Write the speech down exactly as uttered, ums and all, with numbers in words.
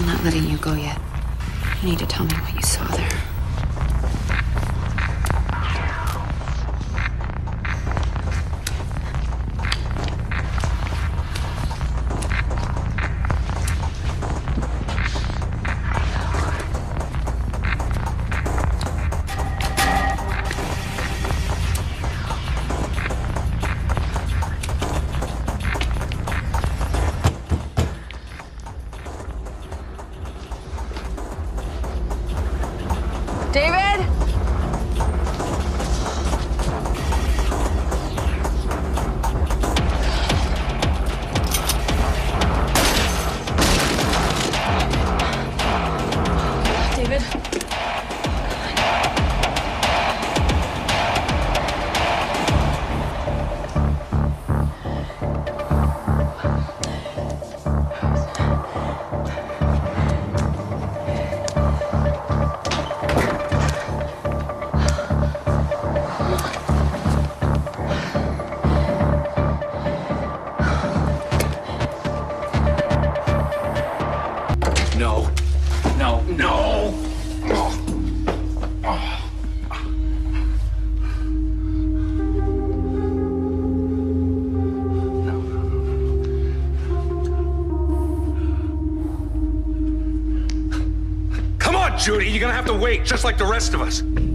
I'm not letting you go yet. You need to tell me what you saw there. David? David? No. No. No. Oh. Oh. Come on, Judy. You're gonna have to wait, just like the rest of us.